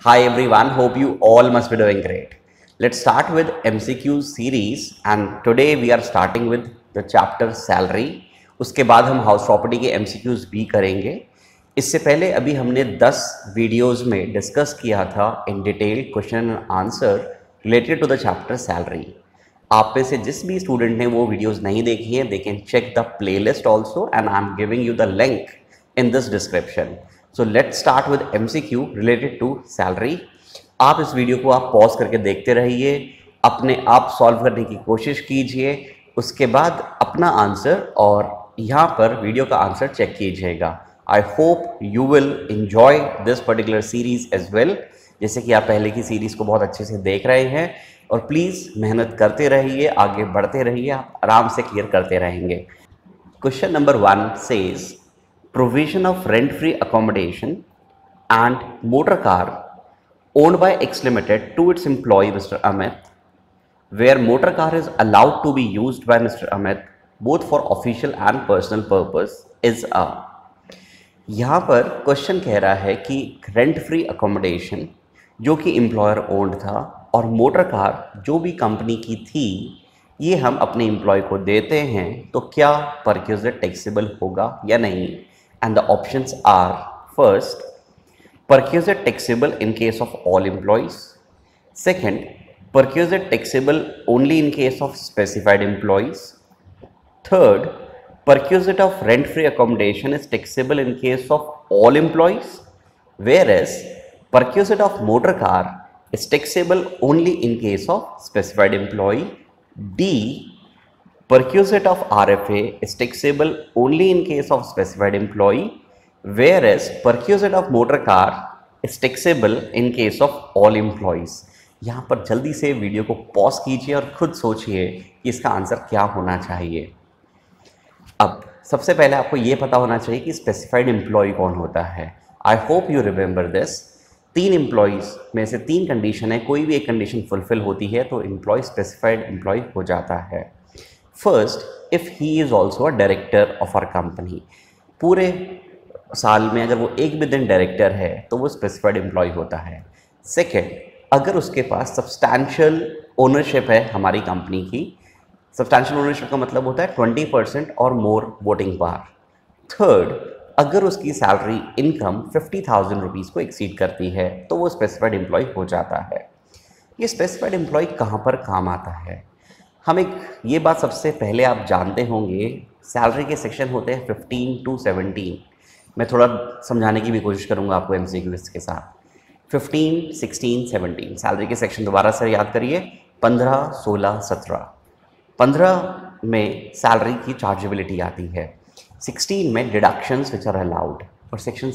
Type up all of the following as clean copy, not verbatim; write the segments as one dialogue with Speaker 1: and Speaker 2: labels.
Speaker 1: Hi everyone, hope you all must be doing great. Let's start with MCQ series and today we are starting with the chapter salary. उसके बाद हम house property के MCQs भी करेंगे. इससे पहले अभी हमने 10 वीडियोस में डिस्कस किया था in detail question and answer related to the chapter salary. आप में से जिस भी स्टूडेंट ने वो वीडियोस नहीं देखी हैं, they can check the playlist also and I am giving you the link in this description. So let's start with MCQ related to salary. आप इस वीडियो को आप पॉज करके देखते रहिए, अपने आप सॉल्व करने की कोशिश कीजिए, उसके बाद अपना आंसर और यहाँ पर वीडियो का आंसर चेक कीजिएगा. I hope you will enjoy this particular series as well. जैसे कि आप पहले की सीरीज को बहुत अच्छे से देख रहे हैं और प्लीज़ मेहनत करते रहिए, आगे बढ़ते रहिए, आप आराम से क्लियर करते रहेंगे. Question number 1 says provision of rent-free accommodation and motor car owned by X Limited to its employee Mr. Amit, where motor car is allowed to be used by Mr. Amit both for official and personal purpose is a. यहाँ पर question कह रहा है कि rent free accommodation जो कि employer owned था और मोटर कार जो भी कंपनी की थी ये हम अपने एम्प्लॉय को देते हैं, तो क्या परक्यूजिट टैक्सेबल होगा या नहीं. And the options are: first, perquisite taxable in case of all employees; second, perquisite taxable only in case of specified employees; third, perquisite of rent-free accommodation is taxable in case of all employees, whereas perquisite of motor car is taxable only in case of specified employee; D, perquisite of RFA is taxable only in case of specified employee, whereas perquisite of motor car is taxable in case of all employees. यहाँ पर जल्दी से video को pause कीजिए और खुद सोचिए कि इसका आंसर क्या होना चाहिए. अब सबसे पहले आपको ये पता होना चाहिए कि स्पेसिफाइड एम्प्लॉय कौन होता है. I hope you remember this. 3 employees में से 3 कंडीशन है, कोई भी एक कंडीशन फुलफिल होती है तो एम्प्लॉय स्पेसिफाइड एम्प्लॉय हो जाता है. First, if he is also a director of our company, पूरे साल में अगर वो एक भी दिन डायरेक्टर है तो वो स्पेसिफाइड एम्प्लॉय होता है. सेकेंड, अगर उसके पास सब्सटैंशियल ओनरशिप है हमारी कंपनी की. सब्सटैंशियल ओनरशिप का मतलब होता है 20% और मोर वोटिंग पावर. थर्ड, अगर उसकी सैलरी इनकम 50,000 रुपीज़ को एक्सीड करती है तो वो स्पेसिफाइड एम्प्लॉय हो जाता है. ये स्पेसिफाइड एम्प्लॉय कहाँ पर काम आता है? हम एक ये बात सबसे पहले आप जानते होंगे, सैलरी के सेक्शन होते हैं 15 to 17. मैं थोड़ा समझाने की भी कोशिश करूंगा आपको MCQs के साथ. 15, 16, 17 सैलरी के सेक्शन दोबारा से याद करिए. 15, 16, 17. 15 में सैलरी की चार्जेबिलिटी आती है, 16 में डिडक्शंस विच आर अलाउड, और section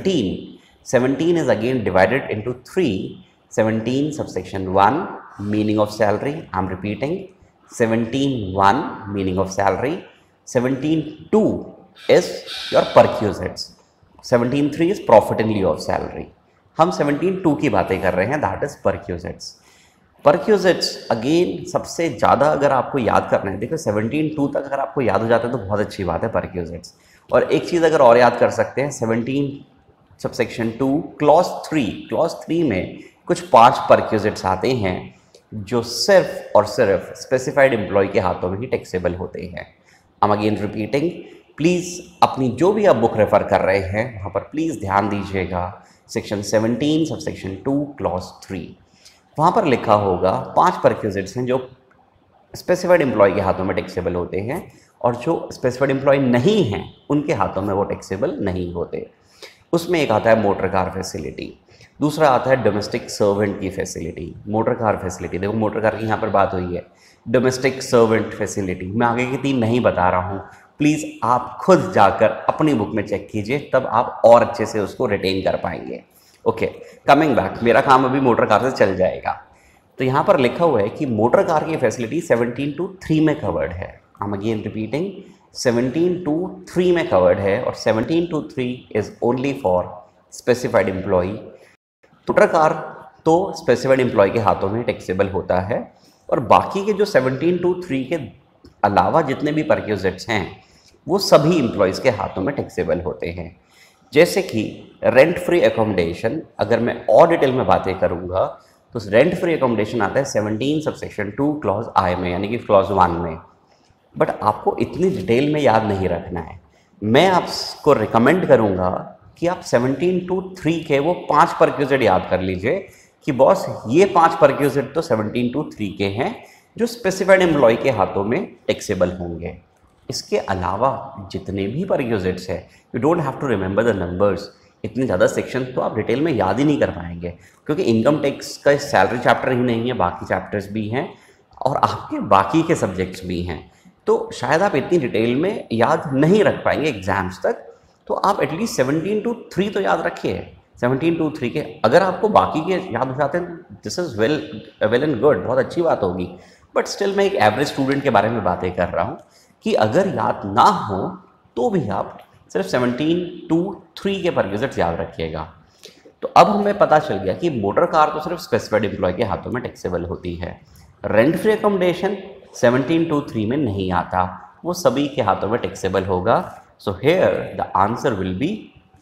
Speaker 1: 17 is again divided into 3. 17 subsection 1 meaning of salary, I am repeating, 17(1) meaning of salary, 17(2) is your perquisites, 17(3) is profit in lieu of salary. हम 17(2) की बातें कर रहे हैं, that is perquisites. perquisites again सबसे ज़्यादा अगर आपको याद करना है, देखो 17(2) तक अगर आपको याद हो जाता है तो बहुत अच्छी बात है perquisites. और एक चीज़ अगर और याद कर सकते हैं, 17 सबसेक्शन 2 क्लॉज 3 में कुछ 5 perquisites आते हैं जो सिर्फ और सिर्फ स्पेसिफाइड एम्प्लॉय के हाथों में ही टैक्सेबल होते हैं. I am again repeating, please अपनी जो भी आप बुक रेफ़र कर रहे हैं वहाँ पर प्लीज़ ध्यान दीजिएगा. सेक्शन 17 सब सेक्शन 2 क्लॉज 3, वहाँ पर लिखा होगा 5 परक्यूजिट्स हैं जो स्पेसिफाइड एम्प्लॉय के हाथों में टैक्सेबल होते हैं और जो स्पेसिफाइड एम्प्लॉय नहीं हैं उनके हाथों में वो टैक्सेबल नहीं होते. उसमें एक आता है मोटर कार फैसिलिटी, दूसरा आता है डोमेस्टिक सर्वेंट की फैसिलिटी. मोटर कार फैसिलिटी, देखो मोटर कार की यहाँ पर बात हुई है, डोमेस्टिक सर्वेंट फैसिलिटी मैं आगे की 3 नहीं बता रहा हूँ, प्लीज़ आप खुद जाकर अपनी बुक में चेक कीजिए, तब आप और अच्छे से उसको रिटेन कर पाएंगे. ओके, कमिंग बैक, मेरा काम अभी मोटर कार से चल जाएगा. तो यहाँ पर लिखा हुआ है कि मोटर कार की फैसिलिटी 17 to 3 में कवर्ड है. I am again repeating, 17 to 3 में कवर्ड है और 17 to 3 is only for specified employee. Motor car तो स्पेसिफाइड एम्प्लॉय के हाथों में टैक्सेबल होता है और बाकी के जो 17 to 3 के अलावा जितने भी परक्यूजिट्स हैं वो सभी एम्प्लॉयज़ के हाथों में टैक्सेबल होते हैं. जैसे कि रेंट फ्री एकोमोडेशन, अगर मैं और डिटेल में बातें करूँगा तो रेंट फ्री एकोमोडेशन आता है 17 सबसेक्शन 2 क्लॉज आई में, यानी कि क्लॉज 1 में। बट आपको इतनी डिटेल में याद नहीं रखना है। मैं आपको रिकमेंड करूँगा कि आप 17 to 3 के वो 5 परक्यूजिट याद कर लीजिए कि बॉस ये 5 परक्यूजिट तो 17 to 3 के हैं जो स्पेसिफाइड एम्प्लॉय के हाथों में टैक्सेबल होंगे। इसके अलावा जितने भी परक्यूजिट्स हैं, you don't have to remember the numbers. इतने ज़्यादा सेक्शन तो आप डिटेल में याद ही नहीं कर पाएंगे, क्योंकि इनकम टैक्स का सैलरी चैप्टर ही नहीं है, बाकी चैप्टर्स भी हैं और आपके बाकी के सब्जेक्ट्स भी हैं। तो शायद आप इतनी डिटेल में याद नहीं रख पाएंगे एग्जाम्स तक। तो आप एटलीस्ट 17 to 3 तो याद रखिए। 17 to 3 के अगर आपको बाकी के याद हो जाते हैं, this is well and good, बहुत अच्छी बात होगी। बट स्टिल मैं एक एवरेज स्टूडेंट के बारे में बातें कर रहा हूँ कि अगर याद ना हो तो भी आप सिर्फ 17 to 3 के परक्यूजिट्स याद रखिएगा। तो अब हमें पता चल गया कि मोटर कार तो सिर्फ स्पेसिफाइड एम्प्लॉय के हाथों में टैक्सेबल होती है। रेंट फ्री एकोमोडेशन 17 to 3 में नहीं आता, वो सभी के हाथों में टैक्सेबल होगा। So here the answer will be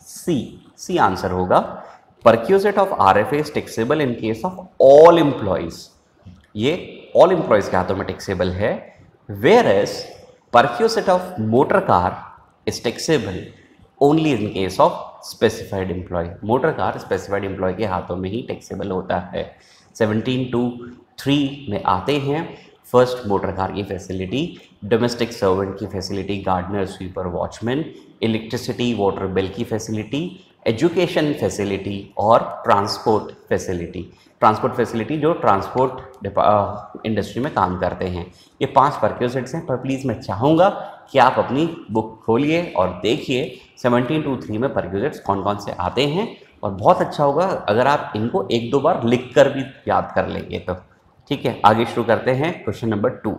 Speaker 1: C answer होगा। Perquisite of RFA is taxable in case of all employees, ये ऑल एम्प्लॉयज के हाथों में टैक्सेबल है। Where as perquisite of motor car is taxable only in case of specified employee. Motor car specified employee के हाथों में ही taxable होता है। 17 to 3 में आते हैं फर्स्ट मोटर कार की फैसिलिटी, डोमेस्टिक सर्वेंट की facility, gardener, sweeper, watchman, electricity water bill की फैसिलिटी, एजुकेशन फैसिलिटी और ट्रांसपोर्ट फैसिलिटी। ट्रांसपोर्ट फैसिलिटी जो ट्रांसपोर्ट इंडस्ट्री में काम करते हैं। ये 5 परक्यूजिट्स हैं, पर प्लीज़ मैं चाहूँगा कि आप अपनी बुक खोलिए और देखिए 17 to 3 में परक्यूजिट्स कौन कौन से आते हैं। और बहुत अच्छा होगा अगर आप इनको 1-2 बार लिख कर भी याद कर लेंगे तो। ठीक है, आगे शुरू करते हैं। Question number 2।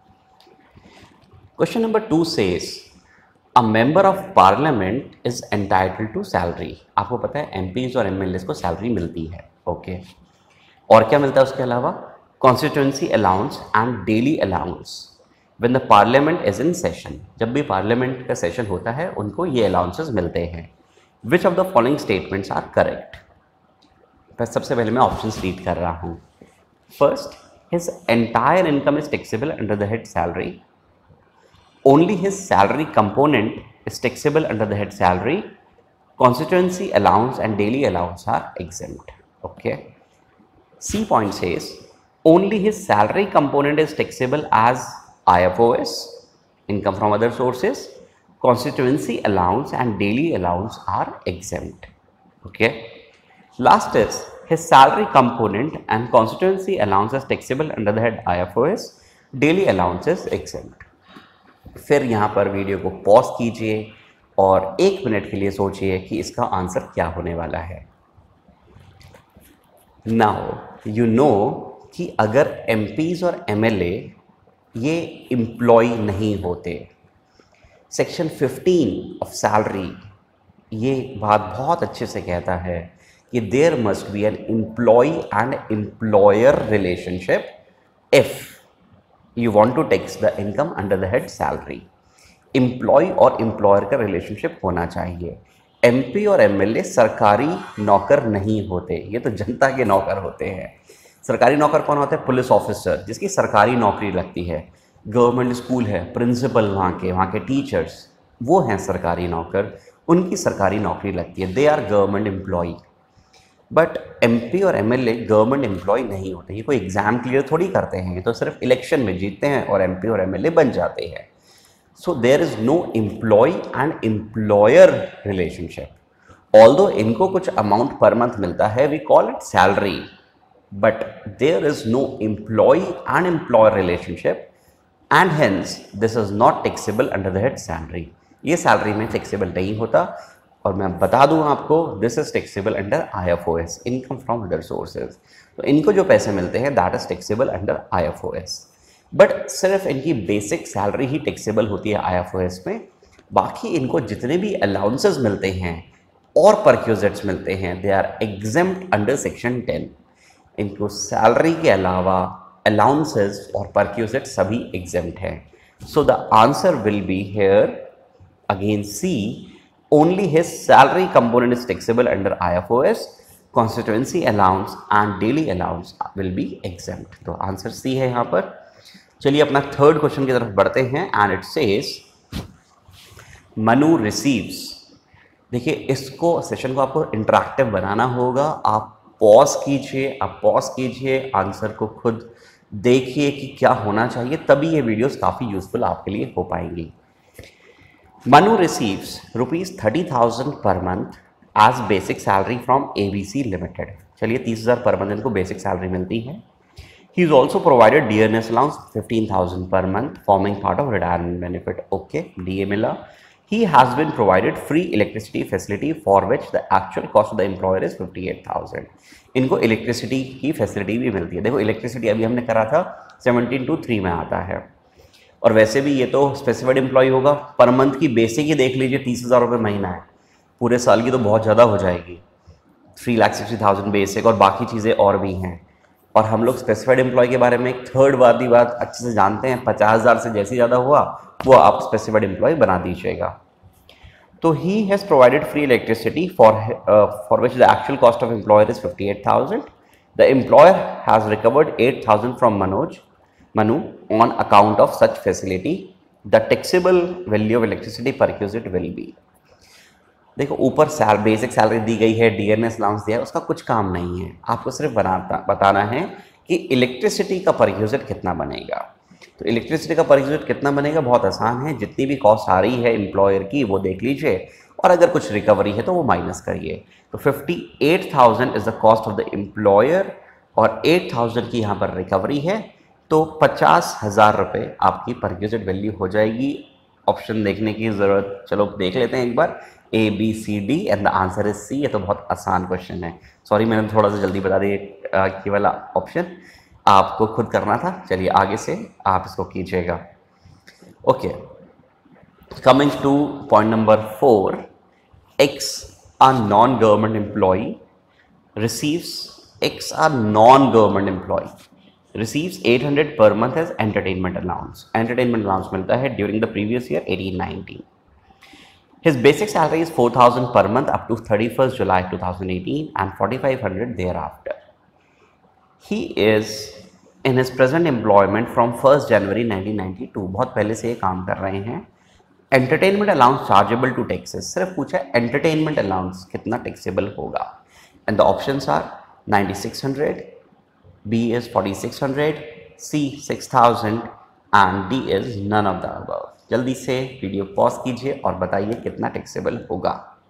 Speaker 1: Question number 2 says a member of parliament is entitled to salary. आपको पता है एमपीज और एमएलएस को सैलरी मिलती है। ओके, और क्या मिलता है उसके अलावा? Constituency allowance and daily allowance when the parliament is in session. जब भी पार्लियामेंट का सेशन होता है उनको ये अलाउंसेस मिलते हैं। Which of the following statements are correct? सबसे पहले मैं ऑप्शंस रीड कर रहा हूँ। First, his entire income is taxable under the head salary. Only his salary component is taxable under the head salary. Constituency allowance and daily allowance are exempt. Okay. C point says only his salary component is taxable as IFOS, income from other sources. Constituency allowance and daily allowance are exempt. Okay. Last is his salary component and constituency allowance is taxable under the head IFOS, daily allowance is exempt. फिर यहाँ पर video को pause कीजिए और 1 minute के लिए सोचिए कि इसका आंसर क्या होने वाला है। नाउ यू नो कि अगर MPs और MLA ये एम्प्लॉय नहीं होते, सेक्शन 15 ऑफ सैलरी ये बात बहुत अच्छे से कहता है कि there must be an employee and employer relationship if you want to tax the income under the head salary. Employee और एम्प्लॉयर का रिलेशनशिप होना चाहिए। MP और MLA सरकारी नौकर नहीं होते, ये तो जनता के नौकर होते हैं। सरकारी नौकर कौन होता है? पुलिस ऑफिसर, जिसकी सरकारी नौकरी लगती है। गवर्नमेंट स्कूल है, प्रिंसिपल वहाँ के टीचर्स, वो हैं सरकारी नौकर, उनकी सरकारी नौकरी लगती है। They are government employee. But MP और MLA गवर्नमेंट एम्प्लॉय नहीं होते। ये कोई एग्ज़ाम क्लियर थोड़ी करते हैं, ये तो सिर्फ इलेक्शन में जीतते हैं और MP और MLA बन जाते हैं। So there is no employee and employer relationship. Although इनको कुछ अमाउंट पर मंथ मिलता है, we call it salary, but there is no employee and employer relationship and hence this is not taxable under the head salary. ये salary में taxable नहीं होता। और मैं बता दूं आपको, this is taxable under IFOS, income from other sources. तो इनको जो पैसे मिलते हैं that is taxable under IFOS। But सिर्फ इनकी बेसिक सैलरी ही टैक्सेबल होती है IFOS में। बाकी इनको जितने भी अलाउंसेस मिलते हैं और परक्यूजिट्स मिलते हैं, they are exempt under section 10। इनको सैलरी के अलावा अलाउंसेस और परक्यूजिट सभी एग्जेम्प्ट हैं। So the answer will be here again C, only his salary component is taxable under IFOS, constituency allowance and daily allowance will be exempt. तो answer C है यहाँ पर। चलिए अपना थर्ड क्वेश्चन की तरफ बढ़ते हैं and it says Manu receives. देखिए इसको सेशन को आपको इंटरेक्टिव बनाना होगा। आप पॉज कीजिए, आंसर को खुद देखिए कि क्या होना चाहिए, तभी ये वीडियोस काफ़ी यूजफुल आपके लिए हो पाएंगी। Manu receives ₹30,000 per month as basic salary from ABC limited. चलिए 30,000 पर मंथ इनको बेसिक सैलरी मिलती है। He is also provided dearness allowance 15,000 per month forming part of retirement benefit. Okay, DA मिला। He has been provided free electricity facility for which the actual cost of the employer is 58,000। इनको electricity की facility भी मिलती है। देखो electricity अभी हमने करा था 17 to 3 में आता है, और वैसे भी ये तो स्पेसिफाइड एम्प्लॉय होगा। पर मंथ की बेसिक ही देख लीजिए 30,000 रुपये महीना है, पूरे साल की तो बहुत ज़्यादा हो जाएगी। 3,60,000 बेसिक और बाकी चीज़ें और भी हैं। और हम लोग स्पेसिफाइड एम्प्लॉय के बारे में एक थर्ड बात अच्छे से जानते हैं, 50,000 से जैसे ज़्यादा हुआ वो आप स्पेसिफाइड एम्प्लॉय बना दीजिएगा। तो he has provided free electricity for which the actual cost of employer is 58,000। The employer has recovered 8,000 from Manu on account of such facility. The taxable value of electricity per unit will be. देखो ऊपर basic salary दी गई है, dearness allowance दिया है, उसका कुछ काम नहीं है। आपको सिर्फ बताना है कि इलेक्ट्रिसिटी का पर यूनिट कितना बनेगा। तो इलेक्ट्रिसिटी का पर यूनिट कितना बनेगा बहुत आसान है। जितनी भी कॉस्ट आ रही है एम्प्लॉयर की वो देख लीजिए, और अगर कुछ रिकवरी है तो वो माइनस करिए। तो 58,000 is the cost of the employer और 8,000 की यहाँ पर रिकवरी है, तो 50,000 रुपये आपकी पर यूनिट वैल्यू हो जाएगी। ऑप्शन देखने की ज़रूरत, चलो देख लेते हैं एक बार। ABCD and the answer is C। ये तो बहुत आसान क्वेश्चन है। सॉरी मैंने थोड़ा सा जल्दी बता दिया, ये वाला ऑप्शन आपको खुद करना था। चलिए आगे से आप इसको कीजिएगा। Okay, coming to point number 4, X a non-government employee receives 800 per month as entertainment allowance। Entertainment allowance मिलता है during the previous year 18-19। His basic salary is 4,000 per month up to 31st July 2018 and 4,500 thereafter. He is in his present employment from 1st January 1992। बहुत पहले से ये काम कर रहे हैं। Entertainment allowance chargeable to taxes, सिर्फ पूछा है एंटरटेनमेंट अलाउंस कितना टैक्सेबल होगा। And the options are 9,600, B is 4,600, C 6,000 and D is none of the above। जल्दी से वीडियो पॉज कीजिए और बताइए कितना टैक्सेबल होगा।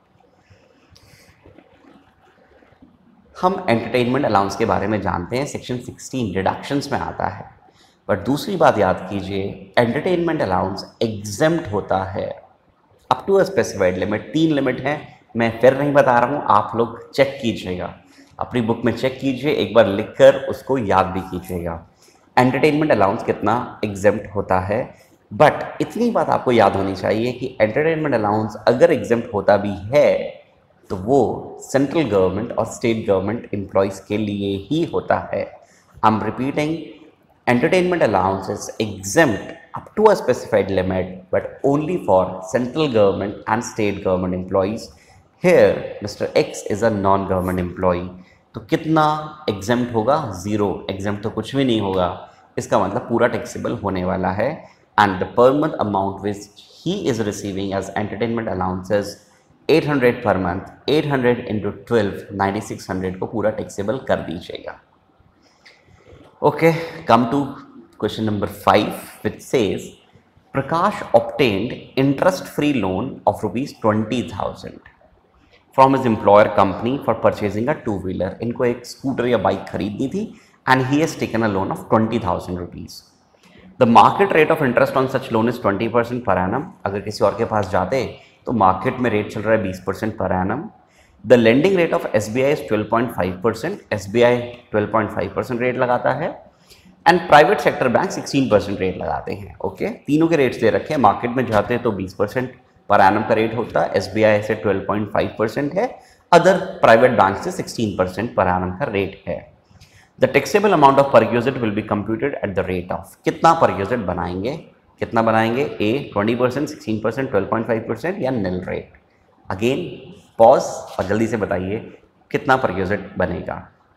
Speaker 1: हम एंटरटेनमेंट अलाउंस के बारे में जानते हैं, सेक्शन 16 डिडक्शंस में आता है। पर दूसरी बात याद कीजिए, एंटरटेनमेंट अलाउंस एग्जेम्प्ट होता है up to a specified limit. 3 limit है, मैं फिर नहीं बता रहा हूँ, आप लोग चेक कीजिएगा, अपनी बुक में चेक कीजिए, एक बार लिखकर उसको याद भी कीजिएगा एंटरटेनमेंट अलाउंस कितना एग्जेम्प्ट होता है। बट इतनी बात आपको याद होनी चाहिए कि एंटरटेनमेंट अलाउंस अगर एग्जेम्प्ट होता भी है तो वो सेंट्रल गवर्नमेंट और स्टेट गवर्नमेंट एम्प्लॉयज़ के लिए ही होता है। I am repeating, entertainment allowance is exempt up to a specified limit but only for central government and state government employees. Here mister X is a non government employee. तो कितना exempt होगा? 0। Exempt तो कुछ भी नहीं होगा, इसका मतलब पूरा टैक्सेबल होने वाला है। And the per month amount which he is receiving as entertainment allowance is 800 per month। 800 into 12, 9,600 को पूरा टैक्सेबल कर दीजिएगा। Okay, come to question number 5 which says Prakash obtained interest-free loan of ₹20,000 from his employer company for purchasing a two-wheeler। इनको एक scooter या bike खरीदनी थी and he has taken a loan of ₹20,000। The market rate of interest on such loan is 20% per annum. अगर किसी और के पास जाते तो मार्केट में रेट चल रहा है 20% per annum. The lending rate of SBI is 12.5%। SBI 12.5% rate लगाता है and private sector bank 16% rate लगाते हैं। ओके, तीनों के रेट्स दे रखे हैं। मार्केट में जाते हैं तो 20% पर एनम का रेट होता है, SBI से 12.5% है, अदर प्राइवेट बैंक से 16% पर एनम का रेट है। The taxable amount of per unit will be computed at the rate of. कितना पर यूनिट बनाएंगे, कितना बनाएंगे? A 20%, 16%, 12.5% या निल रेट। अगेन पॉज और जल्दी से बताइए कितना परक्यूजिट बनेगा।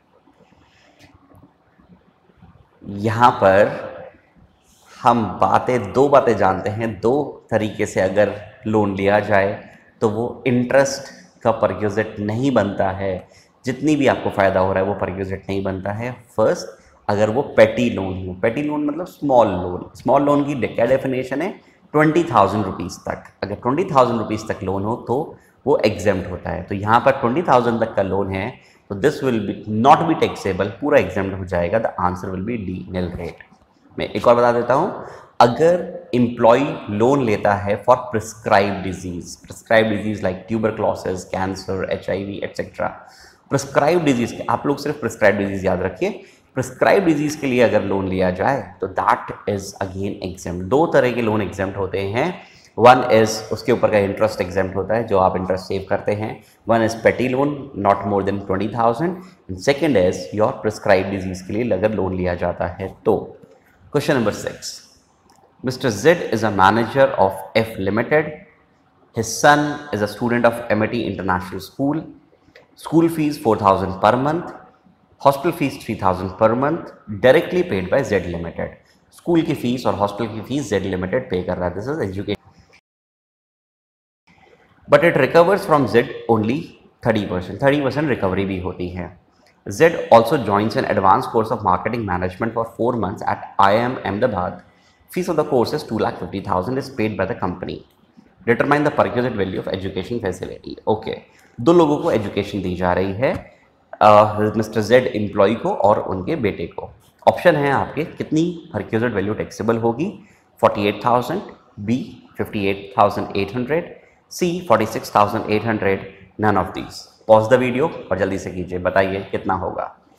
Speaker 1: यहाँ पर हम दो बातें जानते हैं। दो तरीके से अगर लोन लिया जाए तो वो इंटरेस्ट का परक्यूजिट नहीं बनता है, जितनी भी आपको फ़ायदा हो रहा है वो परक्यूजिट नहीं बनता है। फर्स्ट, अगर वो पेटी लोन हो, पेटी लोन मतलब स्मॉल लोन। स्मॉल लोन की क्या डेफिनेशन है? 20,000 रुपीज़ तक। अगर 20,000 रुपीज़ तक लोन हो तो वो एग्जेम्प्ट होता है। तो यहाँ पर 20,000 तक का लोन है तो this will be not be taxable, पूरा एग्जेम्प्ट हो जाएगा। The answer will be D, nil rate. मैं एक और बता देता हूँ, अगर एम्प्लॉय लोन लेता है for prescribe disease like tuberculosis, cancer, HIV etcetera, prescribe disease, आप लोग सिर्फ प्रिस्क्राइब डिजीज याद रखिए। प्रिस्क्राइब डिजीज के लिए अगर लोन लिया जाए तो दैट इज अगेन एग्जेम्प्ट। दो तरह के लोन एग्जेम्प्ट होते हैं। वन इज उसके ऊपर का इंटरेस्ट एग्जेम्प्ट होता है जो आप इंटरेस्ट सेव करते हैं। One is petty loan not more than 20,000 and second is your prescribe disease के लिए अगर लोन लिया जाता है तो। Question number 6. Mr. Z is a manager of F Limited. His son is a student of MIT International School. School fees 4,000 per month. Hospital fees 3,000 per month. Directly paid by Z Limited. School की fees और hostel की fees Z Limited पे कर रहा है. This is education. But it recovers from Z only 30%. 30% recovery भी होती है. Z also joins an advanced course of marketing management for 4 months at IIM Ahmedabad. Fees of the course is 2,50,000 is paid by the company. Determine the perquisite value of education facility. Okay, दो लोगों को education दी जा रही है, mister Z employ को और उनके बेटे को। ऑप्शन है आपके, कितनी परक्यूजिट वैल्यू टैक्सेबल होगी? 48,000, B 58,800, C 46,800, none of these. Pause the video और जल्दी से कीजिए, बताइए कितना होगा।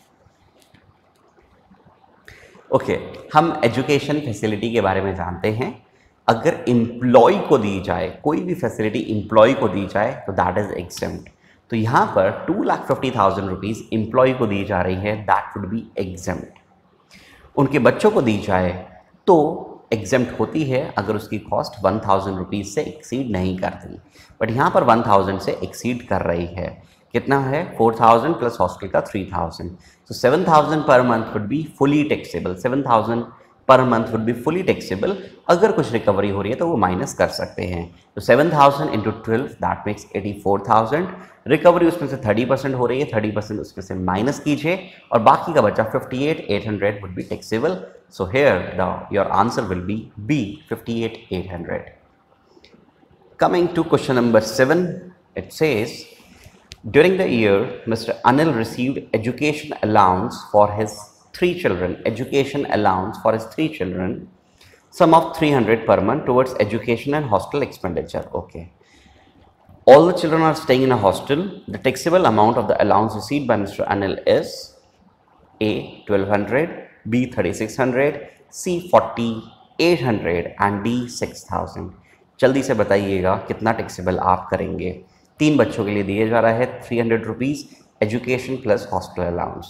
Speaker 1: ओके, हम एजुकेशन फैसिलिटी के बारे में जानते हैं। अगर एम्प्लॉय को दी जाए, कोई भी फैसिलिटी एम्प्लॉय को दी जाए तो दैट इज एग्जेम्प्ट। तो यहाँ पर 2,50,000 रुपीज़ एम्प्लॉय को दी जा रही है, दैट वुड बी एग्जेम्प्ट। उनके बच्चों को दी जाए तो एग्जेम्प्ट होती है अगर उसकी कॉस्ट 1,000 रुपीज़ से एक्सीड नहीं करती, बट यहाँ पर 1,000 से एक्सीड कर रही है। कितना है? 4,000 प्लस हॉस्टल का 3,000, तो 7,000 per month would be fully taxable. 7,000 per month would be fully taxable. अगर कुछ रिकवरी हो रही है तो वो माइनस कर सकते हैं। तो 7,000 इंटू 12 दैट मेक्स 84,000। रिकवरी उसमें से 30% हो रही है, 30% उसमें से माइनस कीजिए और बाकी का बचा 58,800 would be taxable. So here your answer will be B, 58,800। Coming to question number 7, it says, during the year, Mr. Anil received education allowance for his 3 children. Education allowance for his 3 children, sum of 300 per month towards education and hostel expenditure. Okay. All the children are staying in a hostel. The taxable amount of the allowance received by Mr. Anil is A 1,200, B 3,600, C 4,800 and D 6,000. जल्दी से बताइएगा कितना taxable आप करेंगे। 3 बच्चों के लिए दिए जा रहा है 300 rupees education plus hostel allowance.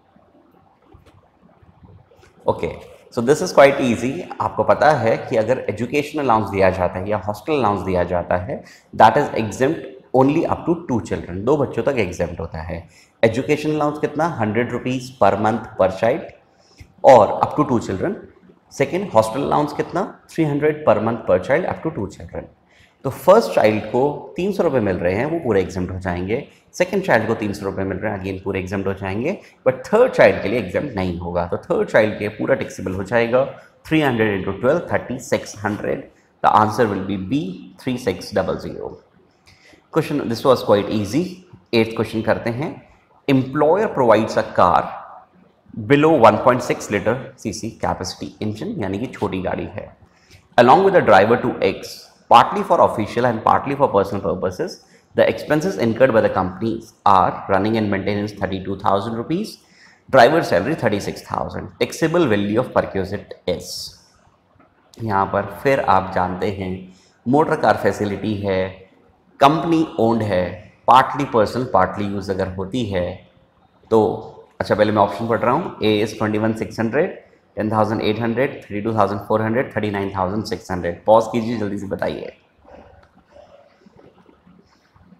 Speaker 1: Okay, so this is quite easy. आपको पता है कि अगर एजुकेशन अलाउंस दिया जाता है या हॉस्टल अलाउंस दिया जाता है, that is exempt only up to 2 children. 2 बच्चों तक एग्जेम्प्ट होता है। एजुकेशन अलाउंस कितना? 100 रुपीज़ पर मंथ पर चाइल्ड और up to 2 children. Second, hostel allowance कितना? 300 per month per child up to 2 children. तो फर्स्ट चाइल्ड को 300 रुपये मिल रहे हैं, वो पूरे एग्जाम्प्ट हो जाएंगे। सेकंड चाइल्ड को 300 रुपये मिल रहे हैं, अगेन पूरे एग्जाम्प्ट हो जाएंगे। बट थर्ड चाइल्ड के लिए एग्जाम्प्ट नहीं होगा। तो थर्ड चाइल्ड के पूरा टैक्सेबल हो जाएगा 300 into 12, 3,600। The answer will be B, 3,600। Question, this was quite easy. 8th question करते हैं। Employer provides a car below 1.6 litre cc capacity engine, यानी कि छोटी गाड़ी है, along with a driver to X, partly for official and partly for personal purposes. The expenses incurred by the companies are running and maintenance 32,000 rupees, driver salary 36,000. Taxable value of perquisite is, यहाँ पर फिर आप जानते हैं motor car facility है, company owned है, partly personal partly use अगर होती है तो, अच्छा पहले मैं ऑप्शन पढ़ रहा हूँ। ए इज 21,600, 10,800, 32,400, 39,600। पॉज कीजिए, जल्दी से बताइए।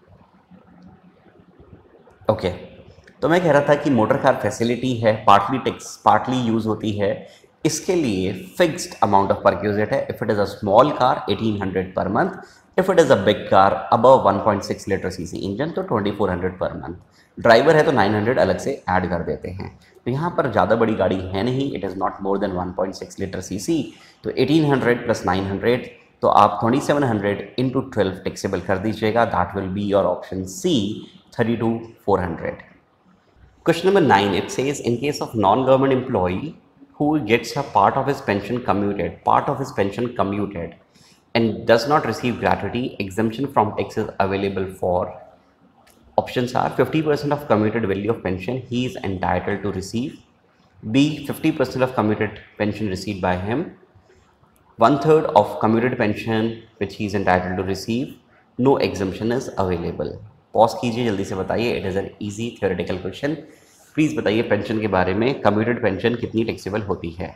Speaker 1: ओके, तो मैं कह रहा था कि मोटर कार फैसिलिटी है, पार्टली टैक्स पार्टली यूज़ होती है, इसके लिए फिक्स्ड अमाउंट ऑफ परक्यूजिट है। If it is a small car 1800 per month, if it is a big car above 1.6 litre cc engine तो 2400 पर मंथ। ड्राइवर है तो 900 अलग से ऐड कर देते हैं। तो यहाँ पर ज़्यादा बड़ी गाड़ी है नहीं, it is not more than 1.6 litre cc, तो 1800 प्लस 900, तो आप 2700 इंटू 12 टैक्सेबल कर दीजिएगा। That will be your option C, 32,400. Question number 9, it says in case of non-government employee who gets a part of his pension commuted and does not receive gratuity, exemption from tax is available for. Options are 50% of commuted value of pension he is entitled to receive, B 50% of commuted pension received by him, 1/3 of commuted pension which he is entitled to receive, no exemption is available. Pause कीजिए, जल्दी से बताइए। It is an easy theoretical question. Please बताइए pension के बारे में, commuted pension कितनी taxable होती है।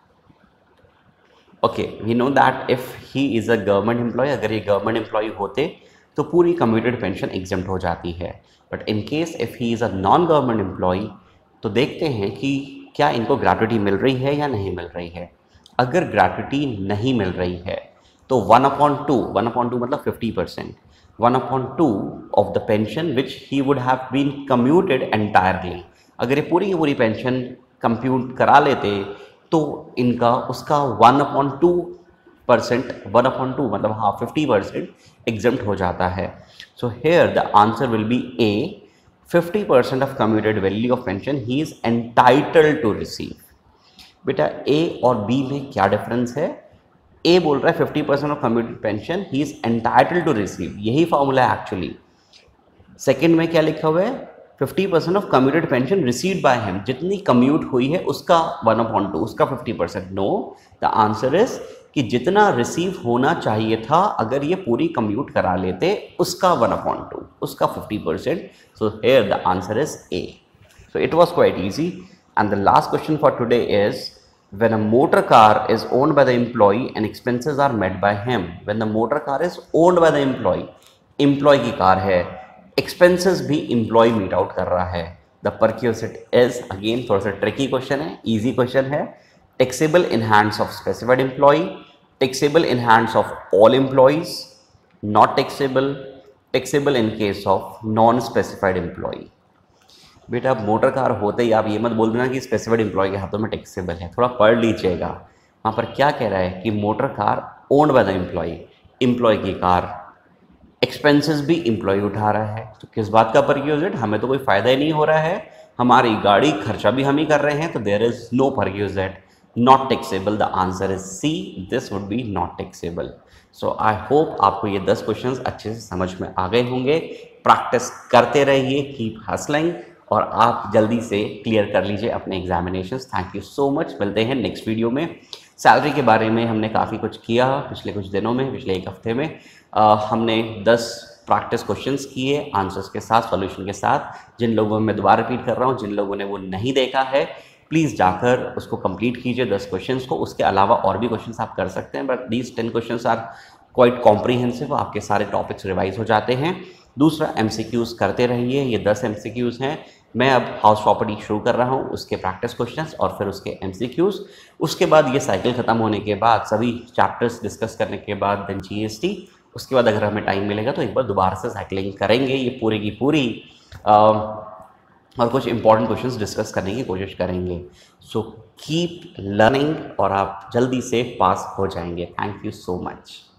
Speaker 1: Okay, we know that if he is a government employee, अगर ये गवर्नमेंट एम्प्लॉय होते तो पूरी कम्यूटेड पेंशन एग्जम्प्ट हो जाती है। But in case if he is a non government employee तो देखते हैं कि क्या इनको ग्रेट्युटी मिल रही है या नहीं मिल रही है। अगर ग्रेट्युटी नहीं मिल रही है तो 1/2 मतलब 50%, 1/2 of the pension which he would have been commuted entirely, अगर ये पूरी की पूरी पेंशन कंप्यूट करा लेते तो इनका उसका 1/2%, 1/2 मतलब हाँ 50% एग्जम्प्ट हो जाता है। So here the answer will be A, 50% of commuted value of pension he is entitled to receive. बेटा ए और बी में क्या डिफरेंस है? ए बोल रहा है 50% of commuted pension he is entitled to receive, यही फॉर्मूला है एक्चुअली। सेकंड में क्या लिखा हुआ है? 50% of commuted pension received by him, जितनी कम्यूट हुई है उसका 1/2, उसका 50%। नो, द आंसर इज कि जितना रिसीव होना चाहिए था अगर ये पूरी कम्यूट करा लेते उसका 1/2, उसका 50%। So here the answer is A. So it was quite easy. And the last question for today is, when a motor car is owned by the employee and expenses are met by him, when the motor car is owned by the employee की car है, expenses भी employee meet out कर रहा है, the perquisite is, again थोड़ा सा tricky question है, easy question है, taxable in hands of specified employee, taxable in hands of all employees, not taxable, taxable in case of non-specified employee। बेटा अब motor car होते ही आप ये मत बोल देना कि स्पेसिफाइड एम्प्लॉय के हाथों में टैक्सेबल है, थोड़ा पढ़ लीजिएगा। वहाँ पर क्या कह रहा है कि motor car owned by the employee की कार, एक्सपेंसेस भी एम्प्लॉय उठा रहा है, तो किस बात का परक्यूजिट? हमें तो कोई फ़ायदा ही नहीं हो रहा है, हमारी गाड़ी खर्चा भी हम ही कर रहे हैं, तो there is no perquisite, not taxable. The answer is C, this would be not taxable. So I hope आपको ये 10 क्वेश्चंस अच्छे से समझ में आ गए होंगे। प्रैक्टिस करते रहिए, कीप हसलिंग, और आप जल्दी से क्लियर कर लीजिए अपने examinations. Thank you so much, मिलते हैं नेक्स्ट वीडियो में। सैलरी के बारे में हमने काफ़ी कुछ किया पिछले कुछ दिनों में, पिछले एक हफ्ते में हमने 10 प्रैक्टिस क्वेश्चंस किए आंसर्स के साथ, सॉल्यूशन के साथ। जिन लोगों में, मैं दोबारा रिपीट कर रहा हूँ, जिन लोगों ने वो नहीं देखा है प्लीज़ जाकर उसको कंप्लीट कीजिए 10 क्वेश्चंस को। उसके अलावा और भी क्वेश्चंस आप कर सकते हैं, but these 10 questions are quite comprehensive, आपके सारे टॉपिक्स रिवाइज हो जाते हैं। दूसरा MCQs करते रहिए, ये 10 MCQs हैं। मैं अब हाउस प्रॉपर्टी शुरू कर रहा हूँ, उसके प्रैक्टिस क्वेश्चंस और फिर उसके MCQs। उसके बाद ये साइकिल ख़त्म होने के बाद, सभी चैप्टर्स डिस्कस करने के बाद देन GST। उसके बाद अगर हमें टाइम मिलेगा तो एक बार दोबारा से साइकिलिंग करेंगे, ये पूरी की पूरी और कुछ इंपॉर्टेंट क्वेश्चंस डिस्कस करने की कोशिश करेंगे। सो कीप लर्निंग और आप जल्दी से पास हो जाएंगे। Thank you so much.